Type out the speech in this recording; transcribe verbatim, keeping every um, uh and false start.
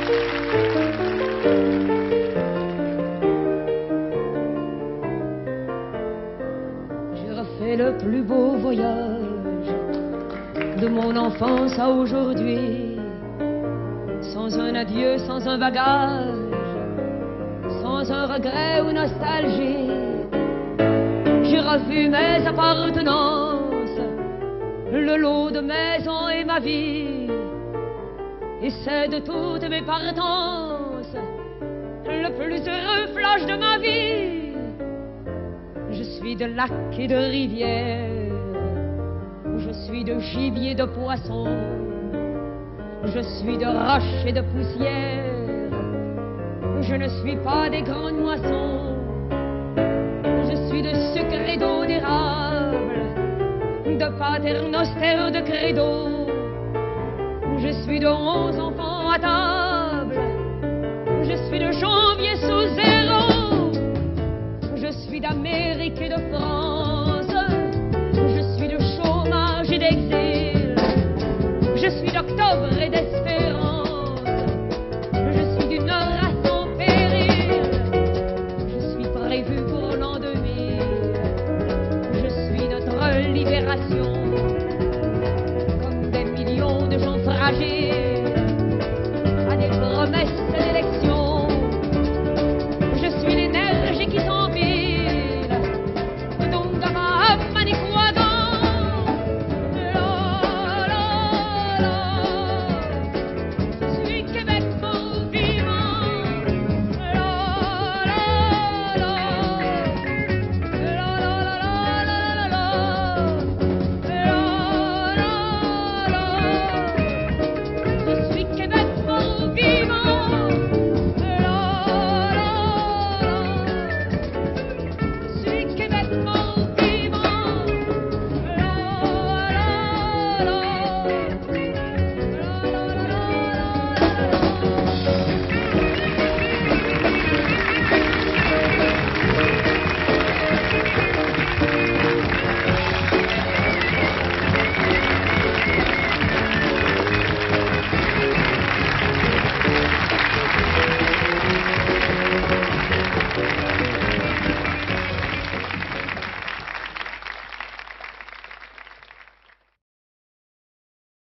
J'ai refait le plus beau voyage de mon enfance à aujourd'hui, sans un adieu, sans un bagage, sans un regret ou nostalgie. J'ai revu mes appartenances, le lot de maison et ma vie, et c'est de toutes mes partences le plus heureux flash de ma vie. Je suis de lacs et de rivières, je suis de gibier, de poisson, je suis de roches et de poussière, je ne suis pas des grandes moissons. Je suis de sucre et d'eau d'érable, de paternostère, de credo. Je suis de onze enfants à table, je suis de janvier sous zéro. Je suis d'Amérique et de France, je suis de chômage et d'exil, je suis d'octobre et d'espérance, je suis d'une race en péril, je suis prévu pour l'an deux mille, je suis notre libération.